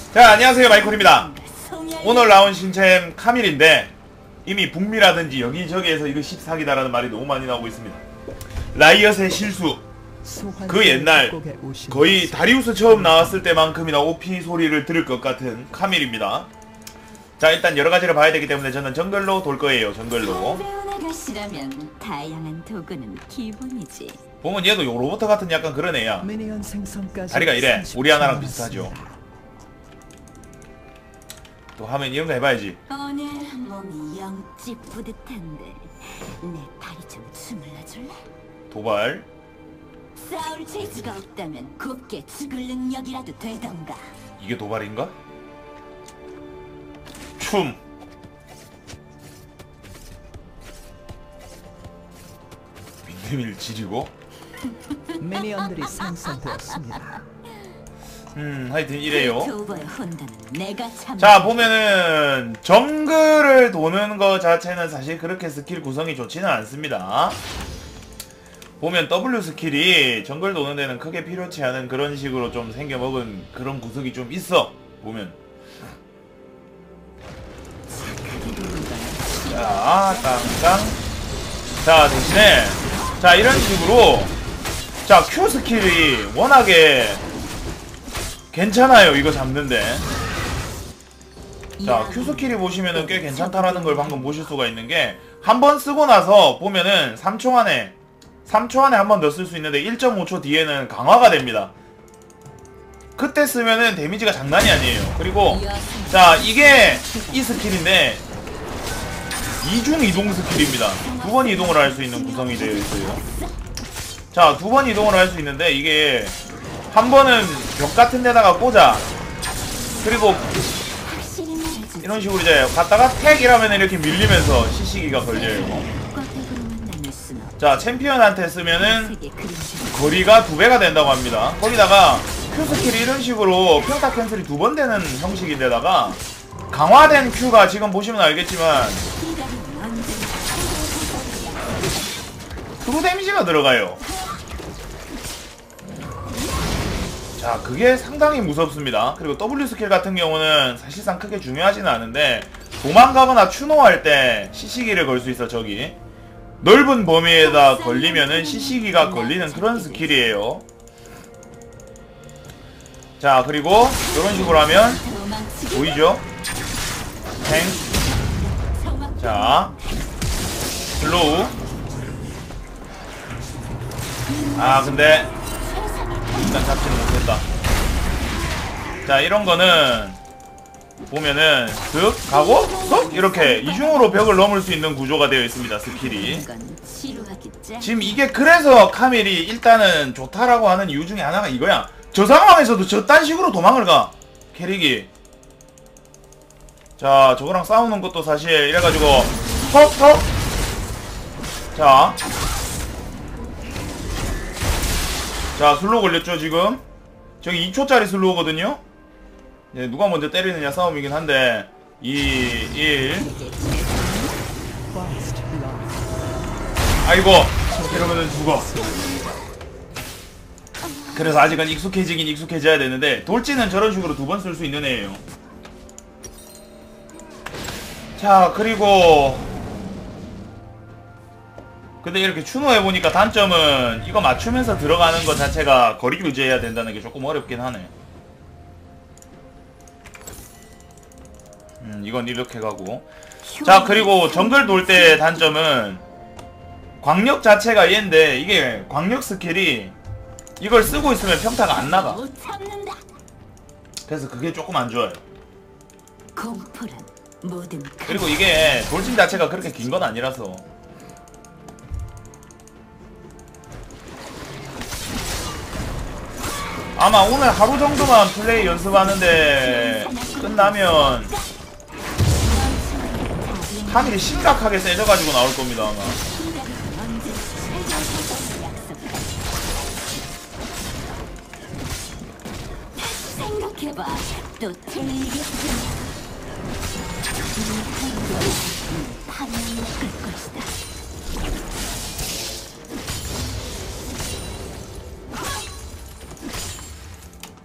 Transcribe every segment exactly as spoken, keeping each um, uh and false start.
자, 안녕하세요, 마이콜입니다. 오늘 나온 신챔 카밀인데 이미 북미라든지 여기저기에서 이거 십사기다라는 말이 너무 많이 나오고 있습니다. 라이엇의 실수, 그 옛날 거의 다리우스 처음 나왔을 때만큼이나 오피 소리를 들을 것 같은 카밀입니다. 자, 일단 여러가지를 봐야 되기 때문에 저는 정글로 돌 거예요. 정글로. 다양한 도구는 기본이지. 보면 얘도 요 로봇 같은 약간 그런 애야. 다리가 이래. 우리 하나랑 비슷하죠. 또 하면 이런 거 해봐야지. 오늘 몸이 영 찌뿌듯한데 내 다리 좀 주물러 줄래? 도발. 싸울 재주가 없다면 곱게 죽을 능력이라도 되던가. 이게 도발인가? 춤. 민대밀 지리고. 미니언들이 생성되었습니다. 음, 하여튼 이래요. 내가 자, 보면은 정글을 도는 거 자체는 사실 그렇게 스킬 구성이 좋지는 않습니다. 보면 W 스킬이 정글 도는 데는 크게 필요치 않은 그런 식으로 좀 생겨먹은 그런 구석이 좀 있어. 보면. 자, 땅땅. 자, 대신에 자, 이런 식으로 자, Q 스킬이 워낙에 괜찮아요. 이거 잡는데. 자, Q 스킬이 보시면은 꽤 괜찮다라는 걸 방금 보실 수가 있는 게 한 번 쓰고 나서 보면은 삼 초 안에 삼 초 안에 한 번 더 쓸 수 있는데 일 점 오 초 뒤에는 강화가 됩니다. 그때 쓰면은 데미지가 장난이 아니에요. 그리고 자, 이게 이 스킬인데 이중 이동 스킬입니다. 두 번 이동을 할 수 있는 구성이 되어 있어요. 자, 두 번 이동을 할 수 있는데 이게 한 번은 벽 같은 데다가 꽂아. 그리고 이런 식으로 이제 갔다가 택 이러면 이렇게 밀리면서 시시기가 걸려요. 자, 챔피언한테 쓰면은 거리가 두 배가 된다고 합니다. 거기다가 Q 스킬이 이런 식으로 평타 캔슬이 두 번 되는 형식인데다가 강화된 Q가 지금 보시면 알겠지만 트루 데미지가 들어가요. 자, 그게 상당히 무섭습니다. 그리고 W 스킬 같은 경우는 사실상 크게 중요하지는 않은데 도망가거나 추노할 때 시시기를 걸 수 있어. 저기 넓은 범위에다 걸리면은 시시기가 걸리는 그런 스킬이에요. 자, 그리고 이런 식으로 하면 보이죠? 탱. 자, 슬로우. 아, 근데 일단 잡지는 못했다. 자, 이런 거는 보면은 쓱 가고 쏙 이렇게 이중으로 벽을 넘을 수 있는 구조가 되어 있습니다. 스킬이. 지금 이게 그래서 카밀이 일단은 좋다라고 하는 이유 중에 하나가 이거야. 저 상황에서도 저딴 식으로 도망을 가, 캐릭이. 자, 저거랑 싸우는 것도 사실 이래가지고 톡톡. 자, 자, 슬로우 걸렸죠 지금? 저기 이 초짜리 슬로우거든요? 네, 누가 먼저 때리느냐 싸움이긴 한데 이, 일. 아이고, 이러면은 죽어. 그래서 아직은 익숙해지긴 익숙해져야 되는데 돌진은 저런 식으로 두 번 쓸 수 있는 애예요. 자, 그리고 근데 이렇게 추노해보니까 단점은 이거 맞추면서 들어가는 것 자체가 거리 유지해야 된다는 게 조금 어렵긴 하네. 음, 이건 이렇게 가고. 자, 그리고 정글 돌 때 단점은 광역 자체가 얘인데 이게 광역 스킬이 이걸 쓰고 있으면 평타가 안 나가. 그래서 그게 조금 안 좋아요. 그리고 이게 돌진 자체가 그렇게 긴 건 아니라서. 아마 오늘 하루 정도만 플레이 연습하는데 끝나면 카밀이 심각하게 세져가지고 나올 겁니다. 아마. 생각해봐. 또 틀리겠지.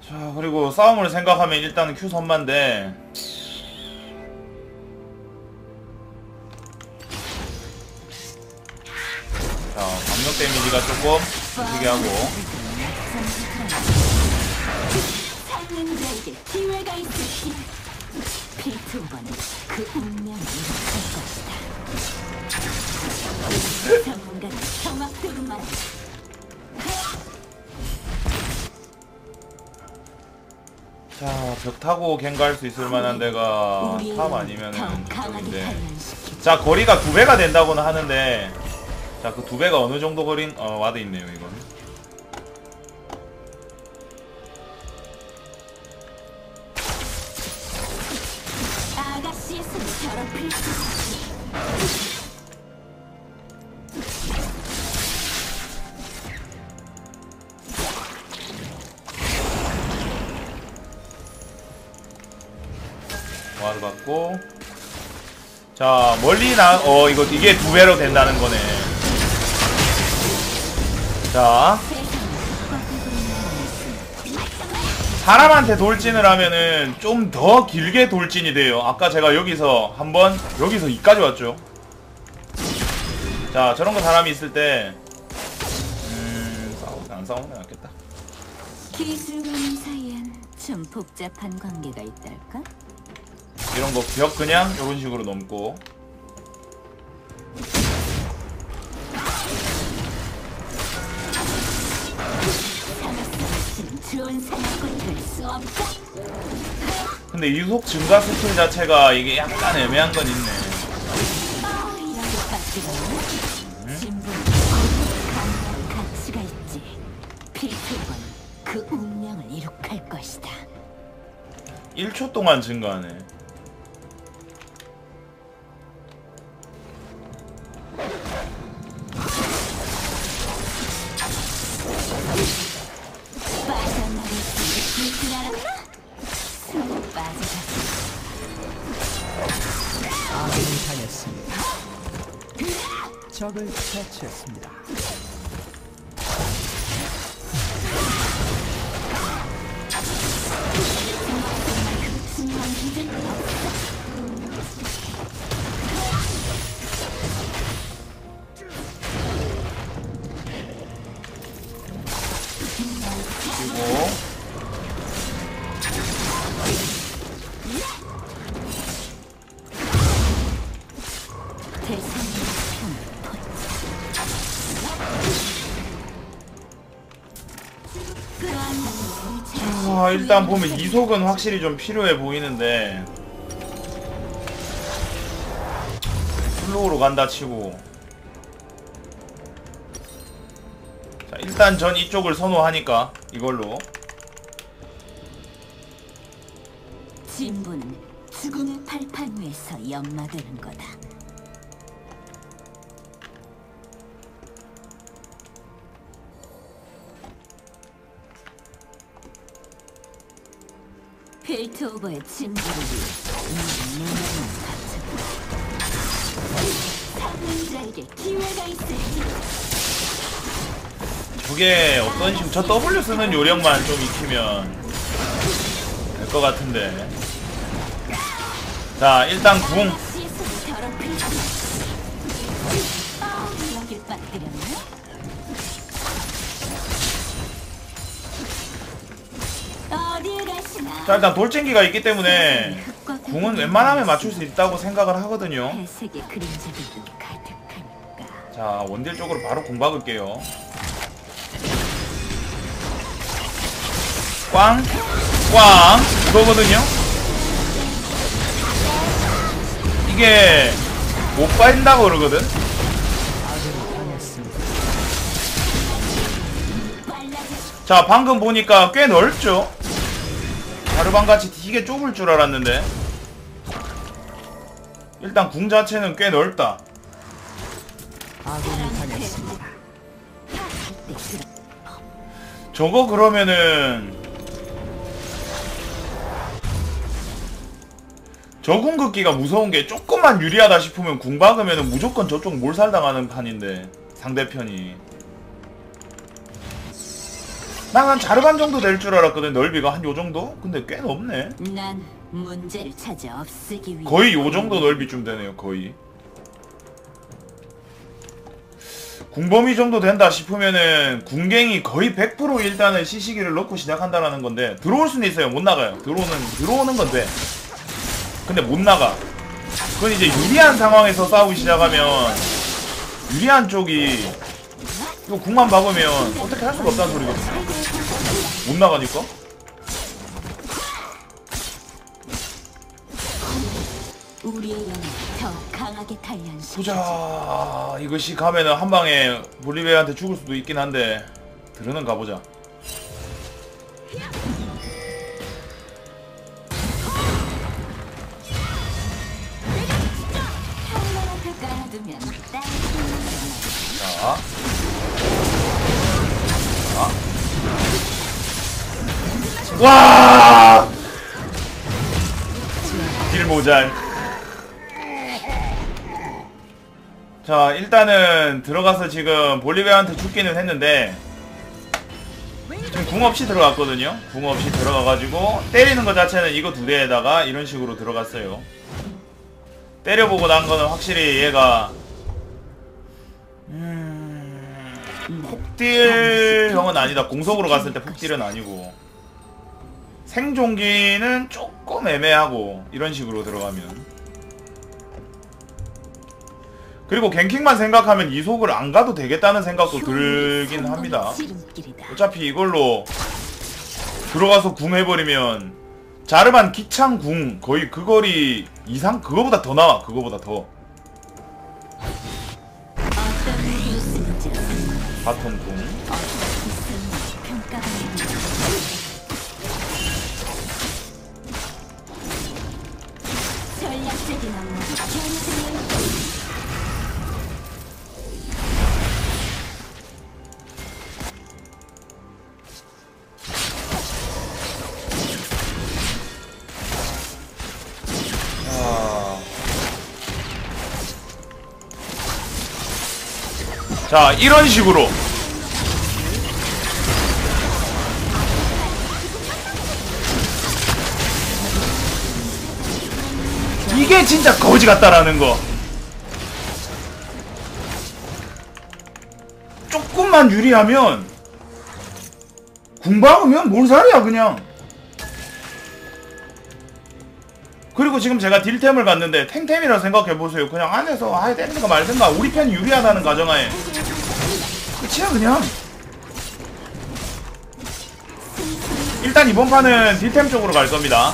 자, 그리고 싸움을 생각하면 일단은 Q 선만데 자, 강력 데미지가 조금 부시게 하고 상인자에게 기회가 있을지 필투번은 그 운명을 이룩할 것이다. 전문가는 정확도로만 자, 벽 타고 갱가할 수 있을 만한 데가 우리의 탑 더 아니면은 강하게 저긴데. 단련시키자. 자, 거리가 두 배가 된다고는 하는데 자, 그 두 배가 어느 정도 거린 어 와드 있네요, 이건. 아가씨의 손을 더럽힐 수 없지. 와드 받고 자, 멀리 나 어 이거 이게 두 배로 된다는 거네. 자, 사람한테 돌진을 하면은 좀 더 길게 돌진이 돼요. 아까 제가 여기서 한번 여기서 이까지 왔죠. 자, 저런 거 사람이 있을 때 음, 싸우긴 안 싸우는 게 낫겠다. 기술가님 사이엔 좀 복잡한 관계가 있달까? 이런 거 벽 그냥 이런 식으로 넘고 사마스는 좋은 사냥꾼이 될 수 없다. 근데 이속 증가 스킬 자체가 이게 약간 애매한 건 있네. 여기 빠지면 진부는 강한 가치가 있지. 필투번 그 운명을 이룩할 것이다. 일 초 동안 증가하네. 빠져나갈 수 있을 줄 알았나? 숨 빠져가. 아군이 당했습니다. 적을 처치했습니다. 순간 기준 그리고 대상의 편을 포착. 아, 일단 보면 이속은 확실히 좀 필요해 보이는데 슬로우로 간다 치고 자, 일단 전 이쪽을 선호하니까 이걸로 진부는 죽음의 발판 위에서 연마되는 거다. 필트 오버의 진부를 위해 너는 내면을 바쳐라. 상능자에게 기회가 있을지. 저게 어떤 식으로 저 W 쓰는 요령만 좀 익히면 될 것 같은데. 자, 일단 궁 아가씨의 손을 더럽힐 수 없지. 어, 여길 빠뜨렸네. 어디에 가시나? 자, 일단 돌진기가 있기 때문에 궁은 웬만하면 맞출 수 있다고 생각을 하거든요. 회색의 그림자들도 가득하니까. 자, 원딜 쪽으로 바로 궁 박을게요. 꽝! 꽝! 이거거든요? 이게 못 빠진다고 그러거든? 아군이 당했습니다. 빨라져. 자, 방금 보니까 꽤 넓죠? 자르방같이 되게 좁을 줄 알았는데 일단 궁 자체는 꽤 넓다. 아군이 당했습니다. 저거 그러면은 저 궁극기가 무서운 게 조금만 유리하다 싶으면 궁 박으면은 무조건 저쪽 몰살당하는 판인데 상대편이 난 한 자르반 정도 될 줄 알았거든. 넓이가 한 요 정도? 근데 꽤 넓네. 난 문제를 찾아 없애기 위해 거의 요 정도 넓이쯤 되네요. 거의 궁범위 정도 된다 싶으면은 궁갱이 거의 백 퍼센트 일단은 시시기를 넣고 시작한다라는 건데, 들어올 수는 있어요. 못 나가요. 들어오는 들어오는 건데 근데 못 나가. 그건 이제 유리한 상황에서 싸우기 시작하면 유리한 쪽이 이거 궁만 박으면 어떻게 할 수가 없다는 소리거든요. 못 나가니까. 우리의 영을 더 강하게 단련시켜. 보자. 이것이 가면은 한 방에 볼리베이한테 죽을 수도 있긴 한데 들으는 가보자. 한번한테 깔아두면 딱 자, 자. 와! 딜 모잘. 자, 일단은 들어가서 지금 볼리베아한테 죽기는 했는데 지금 궁 없이 들어갔거든요. 궁 없이 들어가가지고 때리는 것 자체는 이거 두 대에다가 이런 식으로 들어갔어요. 때려보고 난 거는 확실히 얘가 음... 폭딜형은 아니다. 공속으로 갔을 때 폭딜은 아니고 생존기는 조금 애매하고 이런 식으로 들어가면. 그리고 갱킹만 생각하면 이속을 안 가도 되겠다는 생각도 들긴 합니다. 어차피 이걸로 들어가서 궁 해버리면 자르반 기창 궁 거의 그 거리 이상? 그거보다 더 나와. 그거보다 더 바텀 궁. 자, 이런 식으로 이게 진짜 거지 같다라는 거. 조금만 유리하면 궁 박으면 몰살이야 그냥. 그리고 지금 제가 딜템을 갔는데 탱템이라 생각해보세요. 그냥 안에서 아예 때리는가 말든가 우리 편이 유리하다는 가정하에 끝이야 그냥. 일단 이번 판은 딜템 쪽으로 갈 겁니다.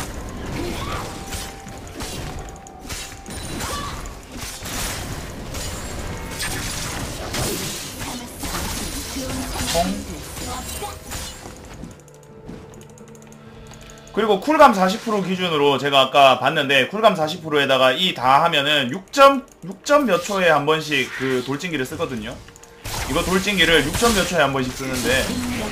통. 그리고 쿨감 사십 퍼센트 기준으로 제가 아까 봤는데 쿨감 사십 퍼센트에다가 이 다 하면은 육 점 육 점 몇 초에 한 번씩 그 돌진기를 쓰거든요. 이거 돌진기를 육 점 몇 초에 한 번씩 쓰는데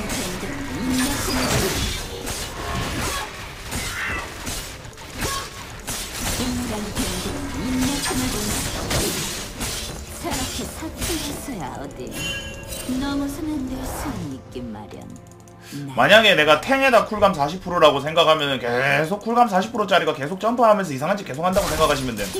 저렇게 사투리서야 어디 넘어서면 될 선이 있긴 마련. 만약에 내가 탱에다 쿨감 사십 퍼센트라고 생각하면은 계속 쿨감 사십 퍼센트짜리가 계속 점프하면서 이상한 짓 계속 한다고 생각하시면 돼.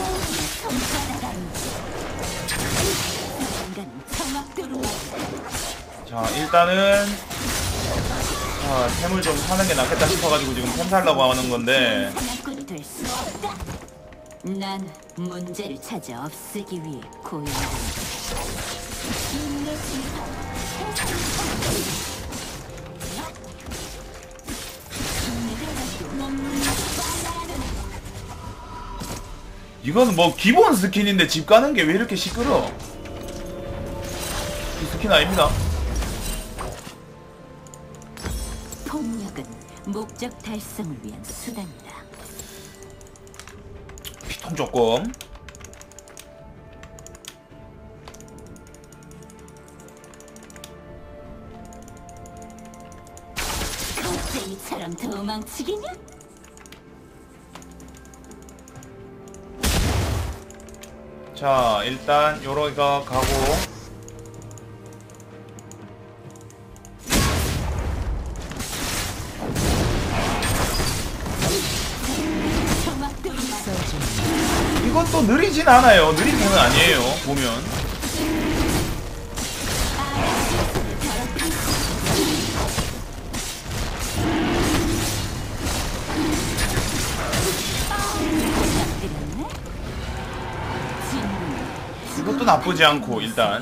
자, 일단은 자, 템을 좀 사는 게 낫겠다 싶어가지고 지금 템 살라고 하는 건데. 난 문제를 찾아 없애기 위해 고용된다. 이거는 뭐 기본 스킨인데 집 가는 게 왜 이렇게 시끄러? 이 스킨 아닙니다. 폭력은 목적 달성을 위한 수단이다. 피통 조금. 겁쟁이처럼 도망치기냐? 자, 일단 요러가 가고 이것도 느리진 않아요. 느린 편은 아니에요. 보면. 이것도 나쁘지 않고 일단.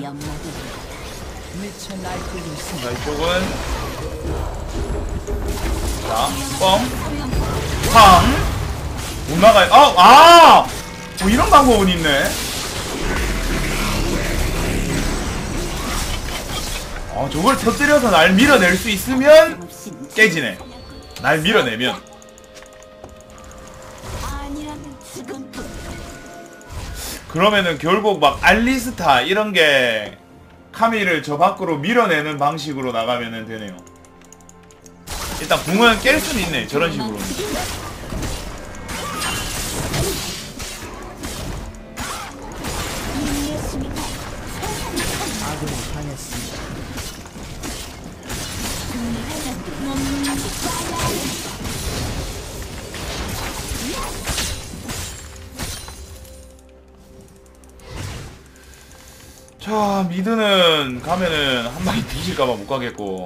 미쳐 날뛰고 있습니다. 자, 이쪽은 자, 뻥, 팡, 못 나가요. 아, 아, 뭐 이런 방법은 있네. 아, 저걸 터뜨려서 날 밀어낼 수 있으면 깨지네. 날 밀어내면. 그러면은 결국 막 알리스타 이런 게 카미를 저 밖으로 밀어내는 방식으로 나가면 되네요. 일단 궁은 깰 수는 있네. 저런 식으로. 아군이 당했습니다. 자, 미드는 가면은 한 마리 뒤질까봐 못 가겠고.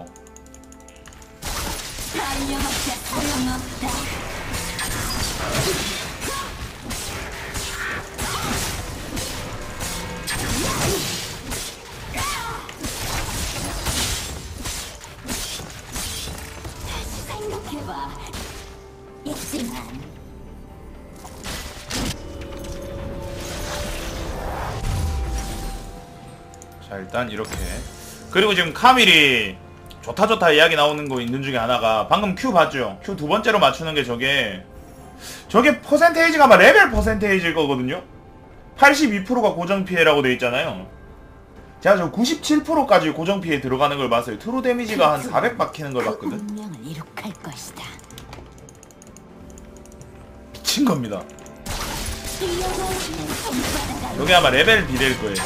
생각해봐. 있지만 자, 일단 이렇게. 그리고 지금 카밀이 좋다 좋다 이야기 나오는 거 있는 중에 하나가 방금 Q 봤죠? Q 두 번째로 맞추는 게 저게 저게 퍼센테이지가 아마 레벨 퍼센테이지일 거거든요? 팔십이 퍼센트가 고정피해라고 돼 있잖아요. 제가 저 구십칠 퍼센트까지 고정피해 들어가는 걸 봤어요. 트루 데미지가 한 사백 박히는 걸 봤거든? 운명을 이룩할 것이다. 미친 겁니다. 여기 아마 레벨 비례일 거예요.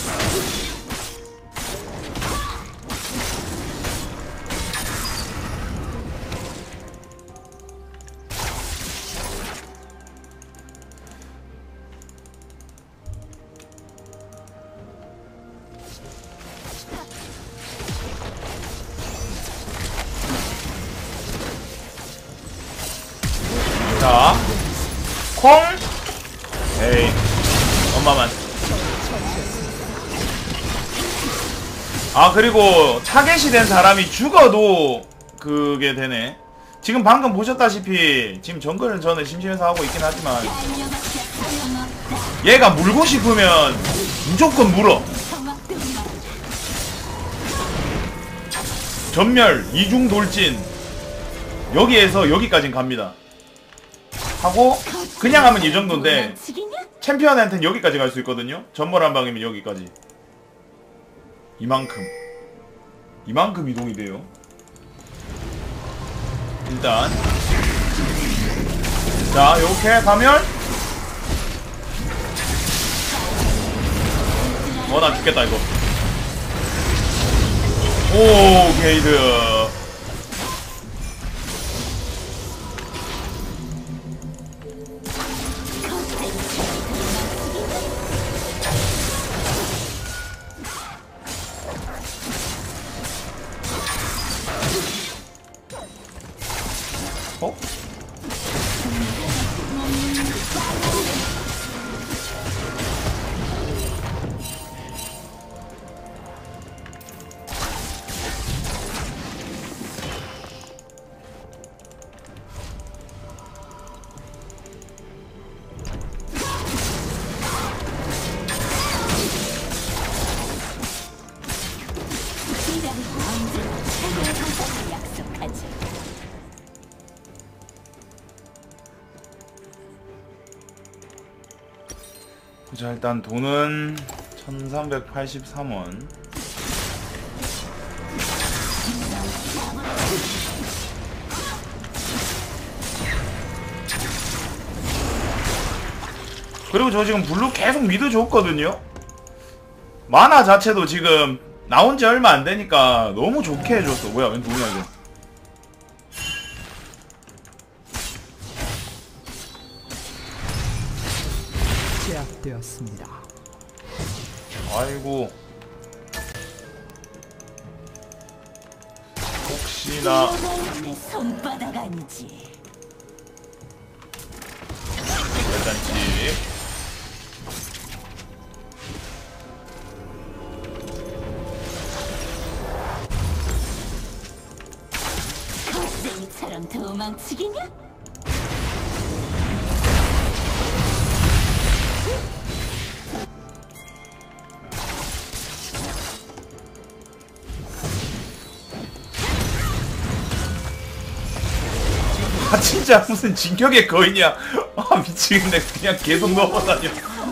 자, 콩. 에이, 엄마만. 아, 그리고 타겟이 된 사람이 죽어도 그게 되네. 지금 방금 보셨다시피 지금 정글은 저는 심심해서 하고 있긴 하지만 얘가 물고 싶으면 무조건 물어. 전멸, 이중 돌진, 여기에서 여기까진 갑니다. 하고 그냥 하면 이 정도인데 챔피언한테는 여기까지 갈 수 있거든요. 전멸 한 방이면 여기까지. 이만큼 이만큼 이동이 돼요. 일단 자, 요렇게 가면 어, 나 죽겠다 이거. 오, 게이드. 어? 약속하지. 자, 일단 돈은 천삼백팔십삼 원. 그리고 저 지금 블루 계속 미드 줬거든요. 만화 자체도 지금 나온 지 얼마 안 되니까 너무 좋게 해줬어. 뭐야, 웬 누구냐 이거. 제압되었습니다. 아이고. 혹시나 내 손바닥 아니지. 열단지. 겁쟁이처럼 도망치기냐? 아 진짜 무슨 진격의 거인이야. 아 미치겠네. 그냥 계속 넘어다녀.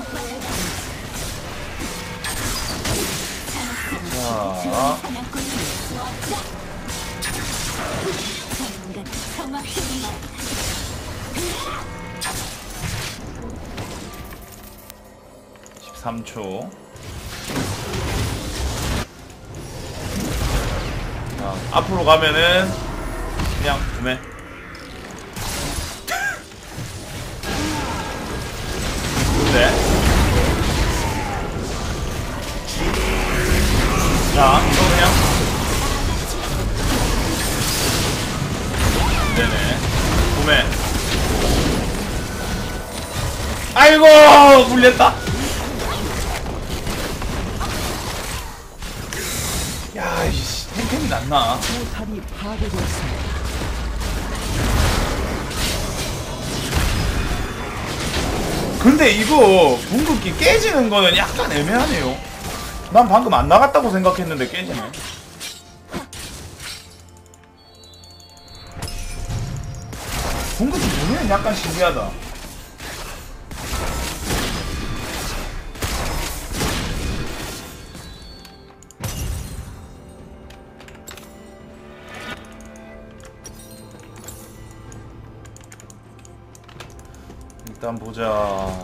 자, 십삼 초. 자, 앞으로 가면은 그냥 구매. 네. 자, 이거 그냥. 네네. 구매. 아이고! 물렸다! 야, 이씨, 템템이 났나? 포탑이 파괴되었습니다. 근데 이거 궁극기 깨지는 거는 약간 애매하네요. 난 방금 안 나갔다고 생각했는데 깨지네. 궁극기 보면 약간 신기하다. 일단 보자.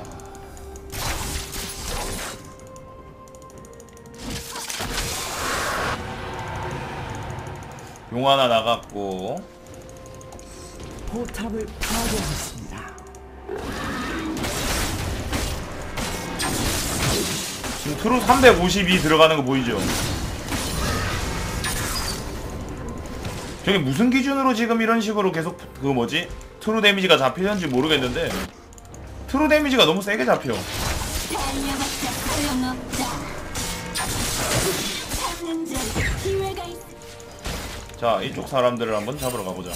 용 하나 나갔고. 포탑을 파괴했습니다. 지금 트루 삼백오십이 들어가는 거 보이죠? 저게 무슨 기준으로 지금 이런 식으로 계속 그 뭐지? 트루 데미지가 잡히는지 모르겠는데 트루 데미지가 너무 세게 잡혀. 달려봤자 소용없다. 찾는 자에게 기회가 있어. 자, 이쪽 사람들을 한번 잡으러 가보자.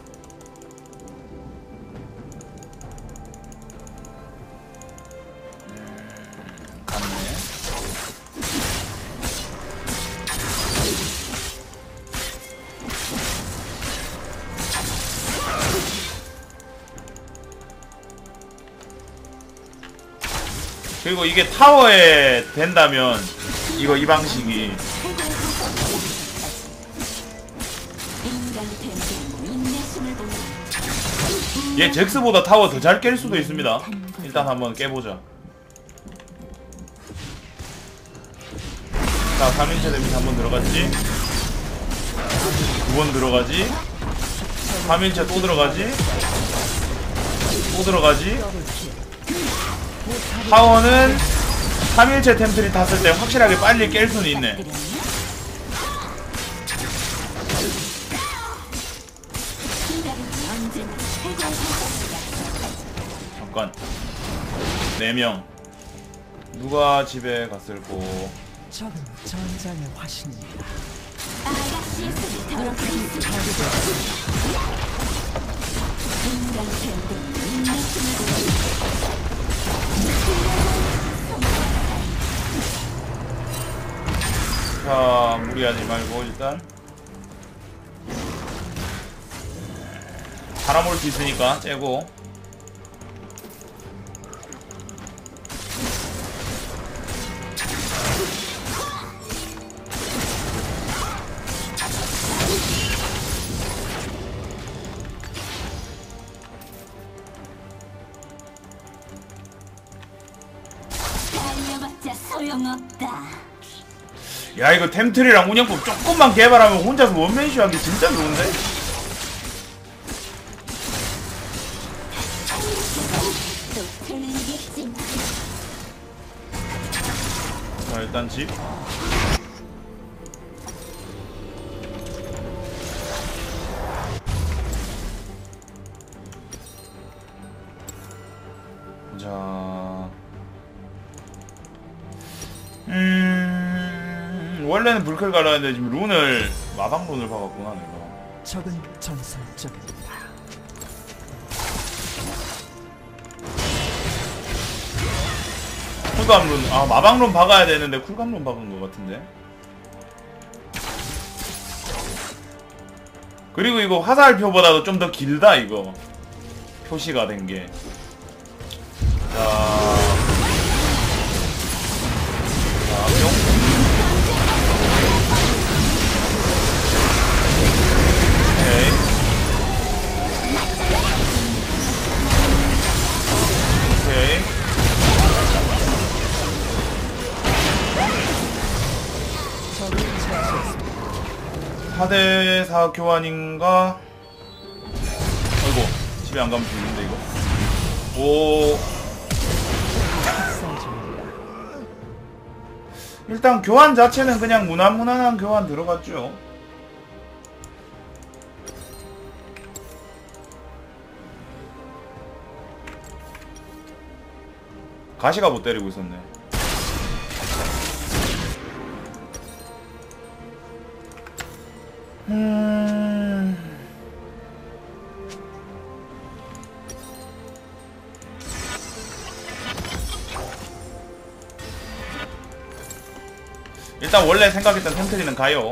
음, 갔네. 그리고 이게 타워에 된다면 이거 이 방식이 얘 잭스보다 타워 더 잘 깰 수도 있습니다. 일단 한번 깨보자. 자, 삼 인체 데미지 한번 들어갔지? 두 번 들어가지? 삼 인체 또 들어가지? 또 들어가지? 타워는 삼 일체 템트리 탔을 때 확실하게 빨리 깰 수는 있네. 잠깐. 네 명. 누가 집에 갔을꼬? 적은 전장의 화신입니다. 아가씨의 속이 더럽힐 수 인간 팬들 인내심을 자, 무리하지 말고 일단 바람 올 수 있으니까 째고. 달려봤자 소용없다. 야, 이거 템트리랑 운영법 조금만 개발하면 혼자서 원맨쇼 하기 진짜 좋은데? 또 틀리겠지. 자, 일단 집. 자, 음, 원래는 불클 갈아야 되는데 지금 룬을 마방 룬을 박았구나 내가. 적은 전설적입니다. 쿨감 룬, 아 마방 룬 박아야 되는데 쿨감 룬 박은 것 같은데. 그리고 이거 화살표보다도 좀 더 길다 이거 표시가 된 게. 자, 자, 뿅. 오케이. 오케이. 적을 처치했습니다. 사 대 사 교환인가? 아이고, 집에 안 가면 죽는데 이거. 오. 학살 중입니다. 일단 교환 자체는 그냥 무난무난한 교환 들어갔죠. 가시가 못 때리고 있었네. 음... 일단 원래 생각했던 템트리는 가요.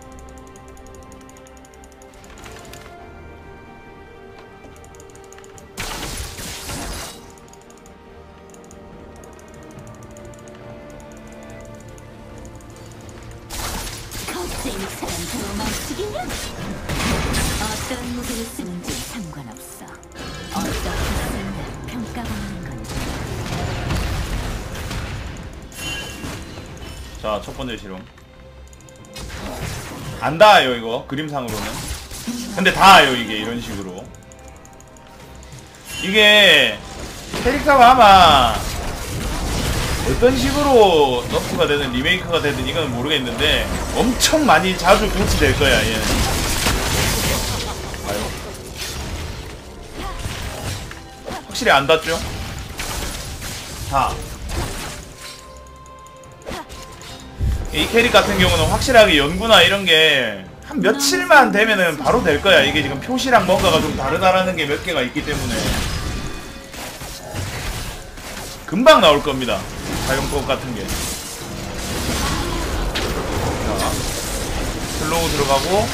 겁쟁이 사람 도망치기냐? 어떤 무기를 쓰는지 상관없어. 어떻게 쓰느냐 평가받는 건데. 자, 첫 번째 실험. 안 닿아요, 이거. 그림상으로는. 근데 닿아요, 이게. 이런 식으로. 이게, 캐릭터가 아마, 어떤 식으로 너프가 되든 리메이크가 되든 이건 모르겠는데, 엄청 많이 자주 교체될 거야, 얘는. 아유. 확실히 안 닿죠? 자. 이 캐릭 같은 경우는 확실하게 연구나 이런 게 한 며칠만 되면은 바로 될 거야. 이게 지금 표시랑 뭔가가 좀 다르다라는 게 몇 개가 있기 때문에 금방 나올 겁니다. 사용법 같은 게. 자, 슬로우 들어가고.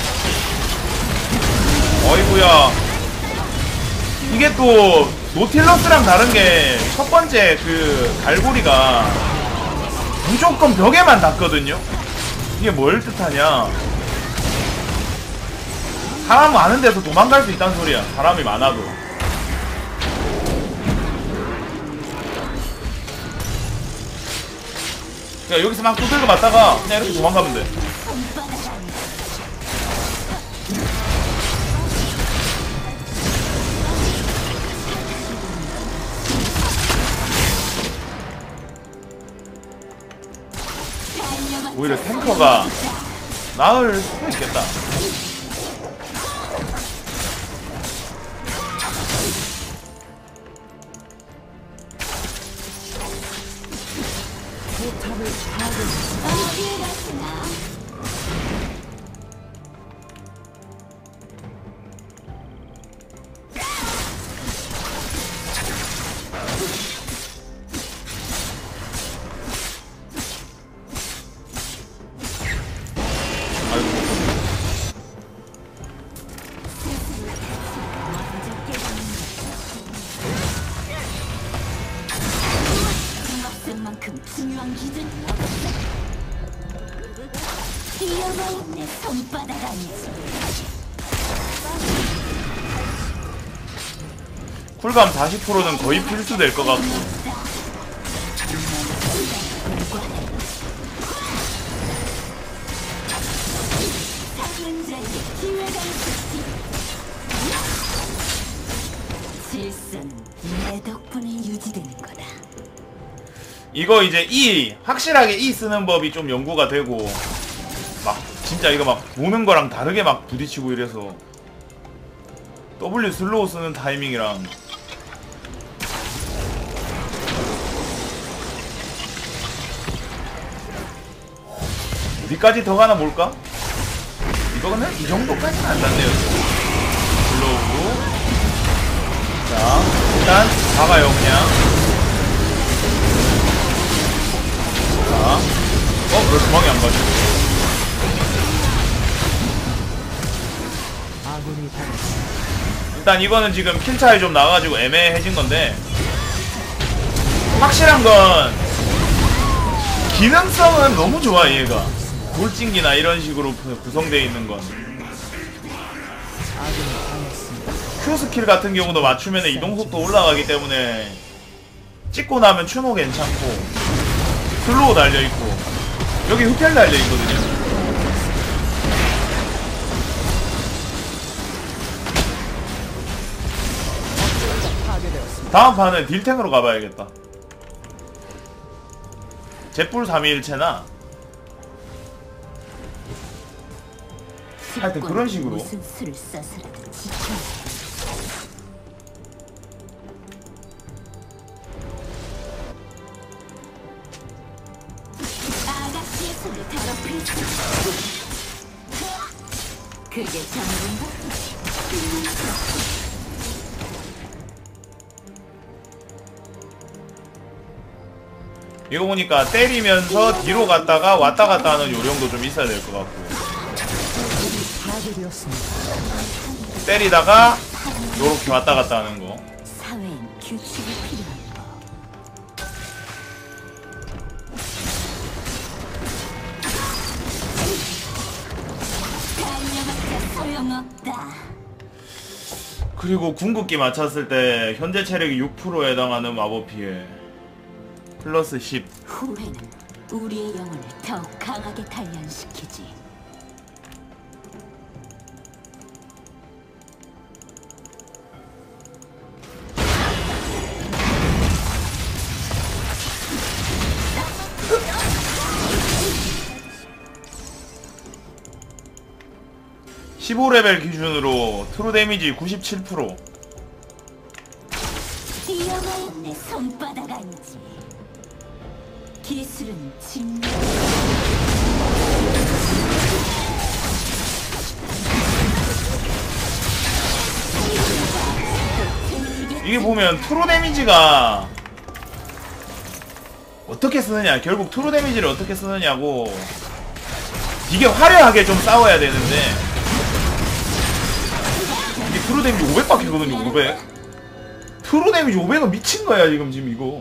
어이구야. 이게 또 노틸러스랑 다른 게 첫 번째 그 갈고리가 무조건 벽에만 닿거든요. 이게 뭘 뜻하냐? 사람 많은 데서 도망갈 수 있다는 소리야. 사람이 많아도. 그러니까 여기서 막 두들겨 맞다가 그냥 이렇게 도망가면 돼. 오히려 탱커가 나을 수도 있겠다. 포탑을 파괴했습니다. 만큼 중요한 기준이 없어. 뛰어봐 내 손바닥 아니지. 쿨감 사십 퍼센트는 거의 필수 될 것 같고. 질서는 내 덕분에 유지되는 거다. 이거 이제 E 확실하게 E 쓰는 법이 좀 연구가 되고 막 진짜 이거 막 보는 거랑 다르게 막 부딪히고 이래서 W 슬로우 쓰는 타이밍이랑 어디까지 더 가나 볼까? 이거는 이 정도까지는 안 닿네요. 슬로우. 자, 일단 가봐요 그냥. 자, 어? 왜 도망이 안 가지? 아군이 당했습니다. 일단 이거는 지금 킬 차이 좀 나가지고 애매해진 건데 확실한 건 기능성은 너무 좋아 얘가. 돌진기나 이런 식으로 구성되어 있는 건 아군이 당했습니다. Q 스킬 같은 경우도 맞추면 이동속도 올라가기 때문에 찍고 나면 추노 괜찮고 슬로우 달려있고 여기 흡혈 달려있거든요. 파괴되었습니다. 다음 판은 딜탱으로 가봐야겠다. 잿불 삼위일체나 하여튼 그런 식으로. 무슨 수를 써서라도 지켜야 해. 아가씨의 손을 더럽힐 수 그게 전부인가? 이거 보니까 때리면서 뒤로 갔다가 왔다 갔다 하는 요령도 좀 있어야 될 것 같고 파괴되었습니다. 때리다가 요렇게 왔다 갔다 하는 거. 사회엔 규칙이 필요한 법. 달려봤자 소용없다. 그리고 궁극기 맞췄을 때 현재 체력이 육 퍼센트에 해당하는 마법 피해 플러스 십. 후회는 우리의 영혼을 더욱 강하게 단련시키지. 십오 레벨 기준으로 트루 데미지 구십칠 퍼센트. 뛰어나야 내 손바닥 아니지. 기술은 진짜. 이게 보면 트루 데미지가 어떻게 쓰느냐, 결국 트루 데미지를 어떻게 쓰느냐고. 이게 화려하게 좀 싸워야 되는데 이게 트루 데미지 오백밖에 거든요. 오백. 트루 데미지 오백은 미친거야 지금 지금 이거.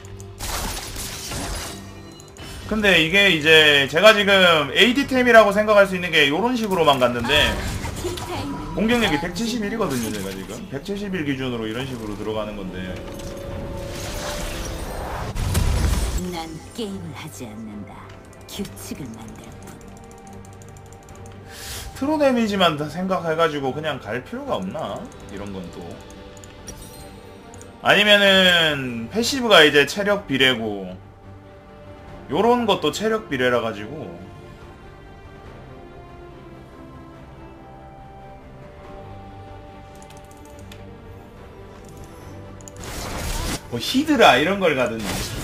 근데 이게 이제 제가 지금 에이디템이라고 생각할 수 있는 게 요런 식으로만 갔는데 공격력이 백칠십일이거든요 제가 지금 백칠십일 기준으로 이런 식으로 들어가는 건데 난 게임을 하지 않는다. 규칙을 만들 뿐. 트루 데미지만 다 생각해가지고 그냥 갈 필요가 없나? 이런 건 또 아니면은 패시브가 이제 체력 비례고 요런 것도 체력 비례라 가지고 뭐 히드라 이런 걸 가든지.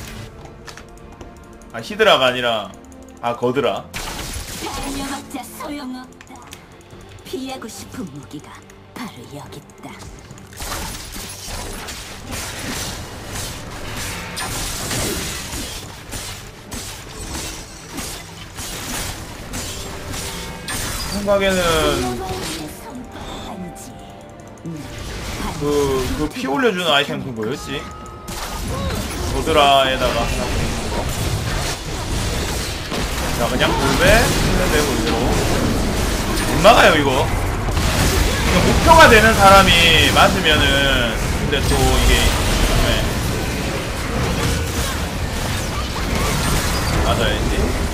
아 히드라가 아니라 아 거드라. 달려봤자 소용없다. 피하고 싶은 무기가 바로 여기 있다. 생각에는 그 그 피 올려주는 아이템 그 뭐였지? 거드라에다가 하나 붙이는 거. 자 그냥 돌배 쓰면 되고 이대로 못 나가요 이거. 이거 목표가 되는 사람이 맞으면은 근데 또 이게 네. 맞아야지.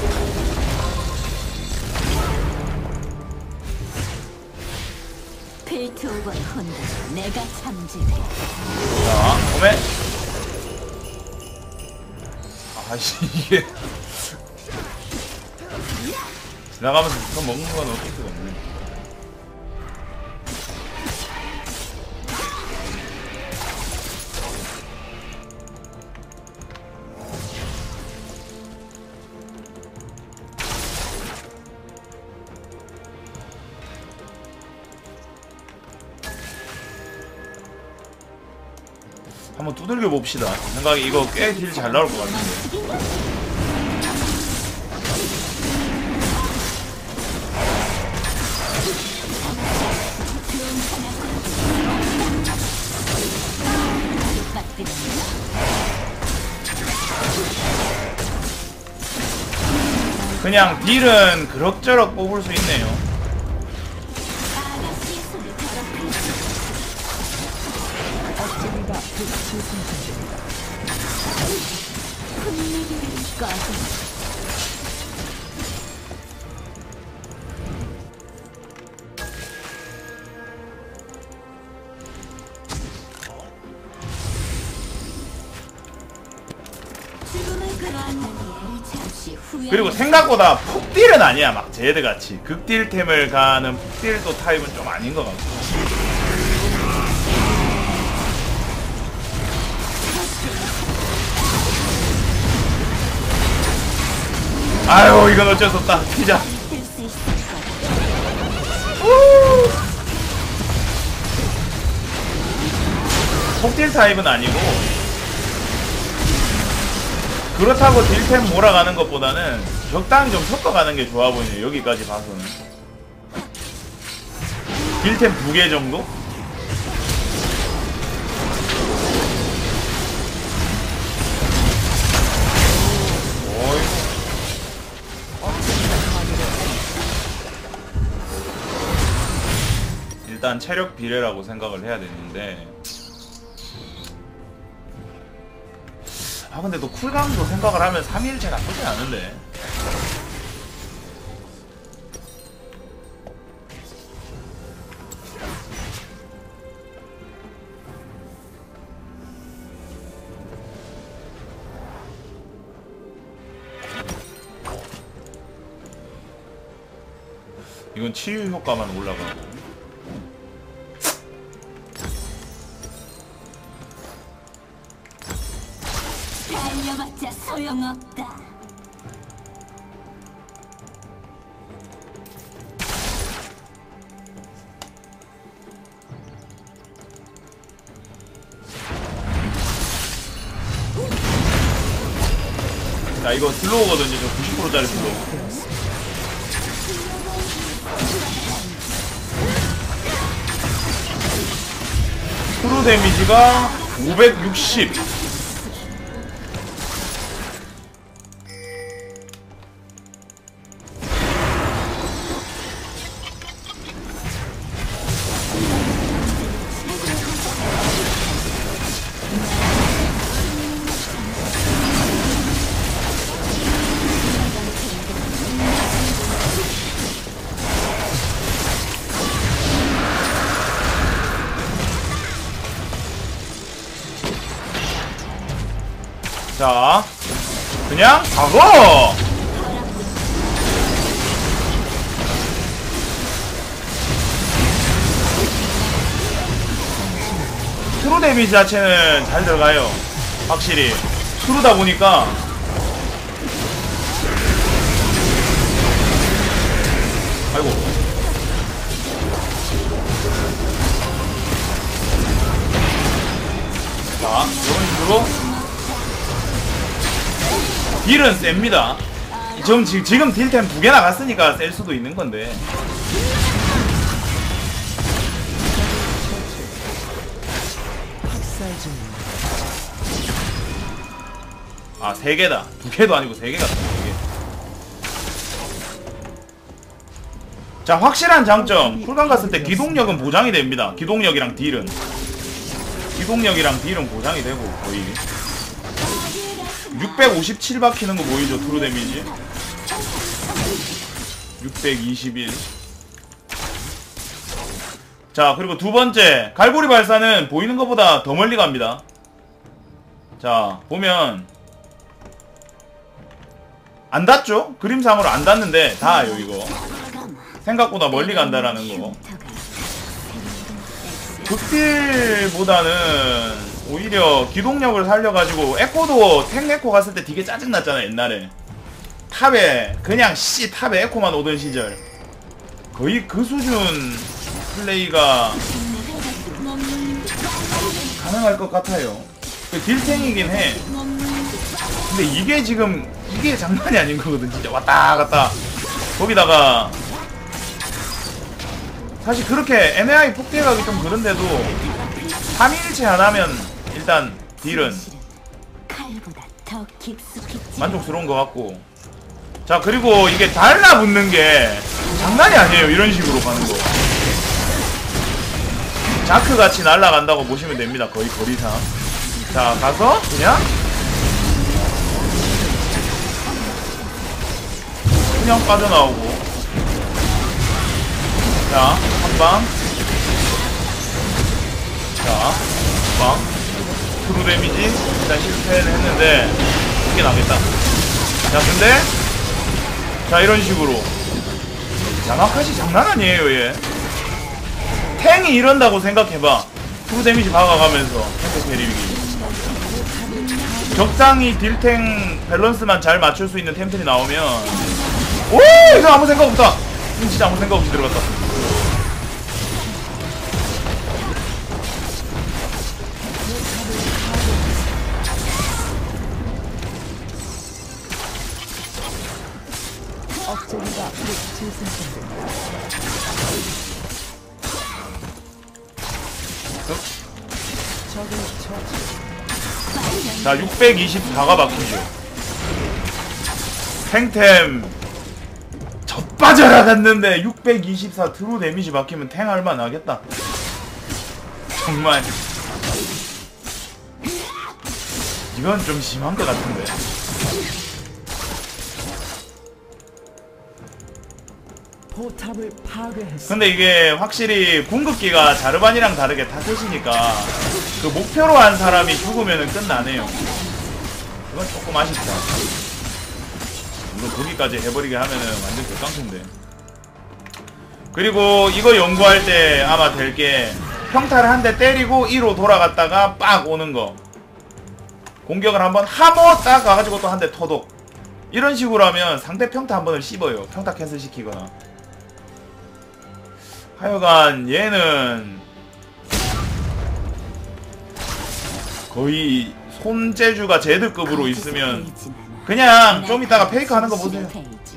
필트 오버 혼자 내가 참질해. 자 오메. 아씨 이게 지나가면서 더 먹는 건 어쩔 수가 없네. 한번 두들겨 봅시다. 생각에 이거 꽤 딜 잘 나올 것 같은데. 그냥 딜은 그럭저럭 뽑을 수 있네요. 그리고 생각보다 푹딜은 아니야. 막 제드같이 극딜템을 가는 푹딜도 타입은 좀 아닌 것 같고. 아유 이건 어쩔 수 없다. 피자. 폭딜 타입은 아니고 그렇다고 딜템 몰아가는 것보다는 적당히 좀 섞어가는 게 좋아 보이네요. 여기까지 봐서는 딜템 두 개 정도? 오이. 일단 체력 비례라고 생각을 해야 되는데 아 근데 또 쿨감도 생각을 하면 삼 일째 나쁘지 않은데. 이건 치유 효과만 올라가고 달려봤자 소용없다. 자 이거 슬로우거든요. 저 구십 퍼센트짜리 슬로우. 프로 데미지가 오백육십. 자, 그냥 가고! 트루 데미지 자체는 잘 들어가요. 확실히. 트루다 보니까. 아이고. 자, 이런 식으로. 딜은 셉니다. 지금, 지금 딜템 두 개 나갔으니까 셀 수도 있는 건데. 아, 세 개다. 두 개도 아니고 세 개 같다. 세 개. 자, 확실한 장점. 쿨감 갔을 때 기동력은 보장이 됩니다. 기동력이랑 딜은. 기동력이랑 딜은 보장이 되고, 거의. 육백오십칠 박히는 거 보이죠? 트루 데미지 육백이십일. 자 그리고 두 번째 갈고리 발사는 보이는 것보다 더 멀리 갑니다. 자 보면 안 닿죠? 그림상으로 안 닿는데 닿아요 이거. 생각보다 멀리 간다라는 거. 극딜보다는 오히려 기동력을 살려가지고 에코도 탱 에코 갔을 때 되게 짜증났잖아 옛날에. 탑에 그냥 씨 탑에 에코만 오던 시절 거의 그 수준 플레이가 가능할 것 같아요. 딜탱이긴 해. 근데 이게 지금 이게 장난이 아닌 거거든 진짜. 왔다 갔다. 거기다가 사실 그렇게 엠에아이 폭대가기 좀 그런데도 삼일체 안 하면 일단 딜은 만족스러운 것 같고. 자 그리고 이게 달라붙는 게 장난이 아니에요. 이런 식으로 가는 거 자크같이 날아간다고 보시면 됩니다. 거의 거리상. 자 가서 그냥 그냥 빠져나오고. 자 한방. 자 한방 트루 데미지 일단 실패는 했는데 이게 나겠다. 자 근데 자 이런 식으로 야마카시 장난 아니에요 얘. 탱이 이런다고 생각해봐. 트루 데미지 박아가면서 탱크 캐리기 적당히 딜탱 밸런스만 잘 맞출 수 있는 템플이 나오면 오 이거 아무 생각 없다. 이거 진짜 아무 생각 없이 들어갔다. 억제기가 재생산됩니다. 적을 처치. 자 육백이십사가 박히죠. 탱템 젖빠져라 갔는데 육백이십사 트루 데미지 박히면 탱 할만 하겠다. 정말 이건 좀 심한 것 같은데. 포탑을 파괴했습니다. 근데 이게 확실히 궁극기가 자르반이랑 다르게 타겟이니까 그 목표로 한 사람이 죽으면은 끝나네요. 이건 조금 아쉽다. 물론 거기까지 해버리게 하면은 완전 개깡패인데. 그리고 이거 연구할 때 아마 될 게 평타를 한 대 때리고 이로 돌아갔다가 빡 오는 거. 공격을 한번 하모 딱 가가지고 또 한 대 터독. 이런 식으로 하면 상대 평타 한 번을 씹어요. 평타 캔슬 시키거나. 하여간 얘는 거의 손재주가 제드급으로 있으면 그냥 좀 이따가 페이크 하는 거 보세요.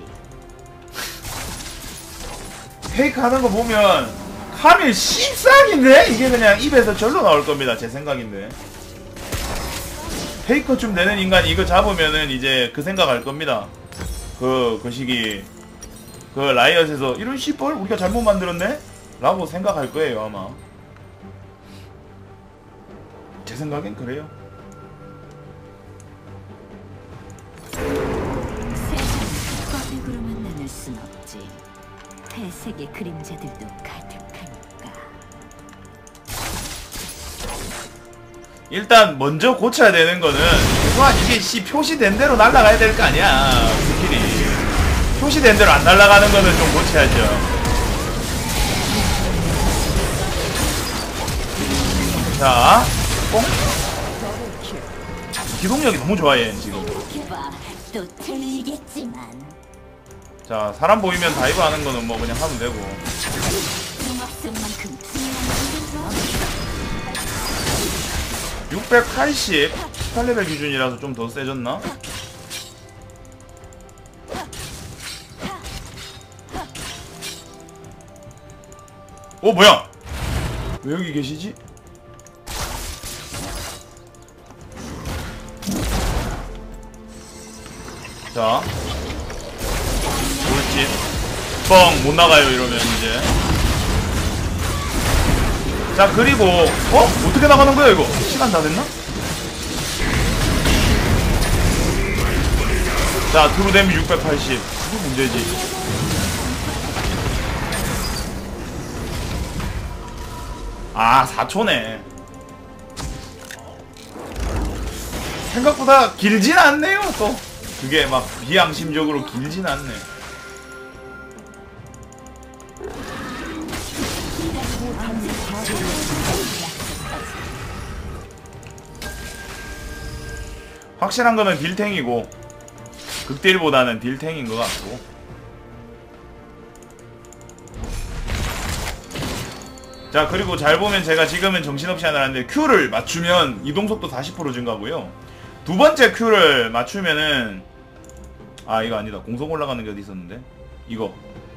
페이크 하는 거 보면 카밀 씹싹인데? 이게 그냥 입에서 절로 나올 겁니다. 제 생각인데. 페이커 좀 되는 인간이 이거 잡으면은 이제 그 생각 할 겁니다. 그, 그 시기 그 라이엇에서 이런 씨뻘 우리가 잘못 만들었네? 라고 생각할 거예요 아마. 제 생각엔 그래요. 세상을 껍데기로만 나눌 순 없지. 회색의 그림자들도 가득하니까. 일단 먼저 고쳐야 되는 거는 최소한 이게 씨 표시된 대로 날아가야 될 거 아니야. 스킬이 표시된 대로 안 날아가는 거는 좀 고쳐야죠. 자, 뽕. 기동력이 너무 좋아 얘 지금. 또 틀리겠지만. 자, 사람 보이면 다이브 하는 거는 뭐 그냥 하면 되고. 육백팔십 십팔 레벨 기준이라서 좀 더 세졌나? 어 뭐야? 왜 여기 계시지? 자 돌진 뻥 못나가요 이러면 이제. 자 그리고 어? 어떻게 나가는 거야 이거? 시간 다 됐나? 자 트루 데미 육백팔십. 이거 문제지. 아 사 초네. 생각보다 길진 않네요 또. 그게 막 비양심적으로 길진 않네. 확실한 거는 딜탱이고 극딜보다는 딜탱인 것 같고. 자, 그리고 잘 보면 제가 지금은 정신없이 하나 하는데 Q를 맞추면 이동속도 사십 퍼센트 증가고요. 두 번째 Q를 맞추면은 아 이거 아니다. 공속 올라가는 게 어디 있었는데? 이거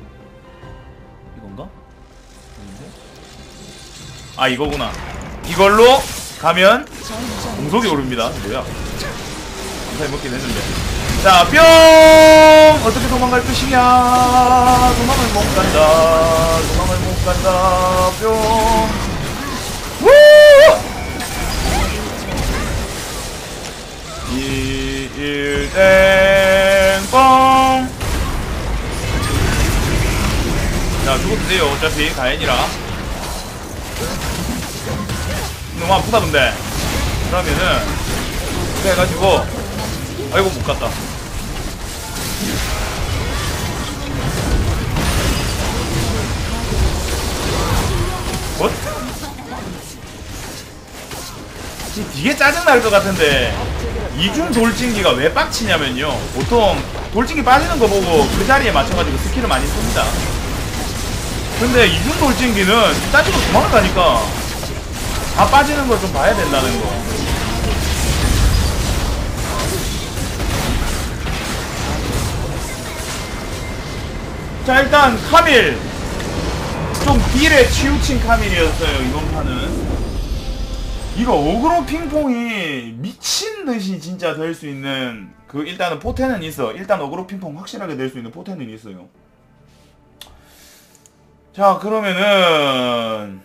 이건가? 아닌데? 아 이거구나. 이걸로 가면 공속이 오릅니다. 뭐야? 감사히 먹긴 했는데. 자, 뿅! 어떻게 도망갈 것이냐? 도망을 못 간다. 도망을 못 간다. 뿅! 우! 이, 일, 땡, 뻥! 자, 죽어도 돼요. 어차피 가엔이라. 너무 아프다, 근데. 그러면은, 그래가지고, 아이고, 못 갔다. 뭐? 되게 짜증날 것 같은데 이중 돌진기가 왜 빡치냐면요, 보통 돌진기 빠지는 거 보고 그 자리에 맞춰가지고 스킬을 많이 씁니다. 근데 이중 돌진기는 따지고 도망을 가니까 다 빠지는 걸 좀 봐야 된다는 거. 자, 일단 카밀 좀 딜에 치우친 카밀이었어요, 이번 판은. 이거 어그로 핑퐁이 미친듯이 진짜 될 수 있는 그 일단은 포텐은 있어. 일단 어그로 핑퐁 확실하게 될 수 있는 포텐은 있어요. 자, 그러면은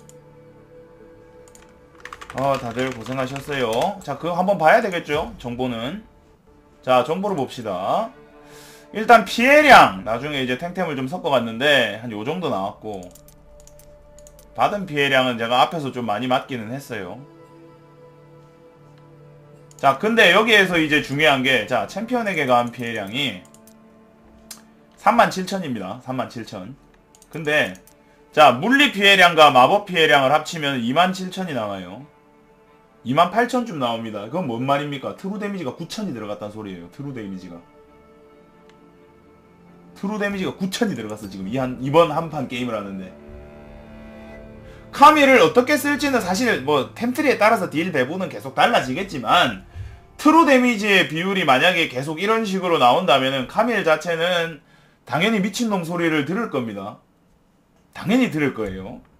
아 다들 고생하셨어요. 자, 그거 한번 봐야 되겠죠, 정보는. 자, 정보를 봅시다. 일단 피해량 나중에 이제 탱템을 좀 섞어봤는데 한 요정도 나왔고, 받은 피해량은 제가 앞에서 좀 많이 맞기는 했어요. 자, 근데 여기에서 이제 중요한게, 자, 챔피언에게 가한 피해량이 삼만 칠천입니다 삼만 칠천. 근데 자, 물리 피해량과 마법 피해량을 합치면 이만 칠천이 나와요. 이만 팔천쯤 나옵니다. 그건 뭔 말입니까? 트루 데미지가 구천이 들어갔다는 소리예요. 트루 데미지가 트루 데미지가 구천이 들어갔어 지금 이 한, 이번 한판 게임을 하는데. 카밀을 어떻게 쓸지는 사실 뭐 템트리에 따라서 딜 배분은 계속 달라지겠지만, 트루 데미지의 비율이 만약에 계속 이런 식으로 나온다면은 카밀 자체는 당연히 미친놈 소리를 들을 겁니다. 당연히 들을 거예요.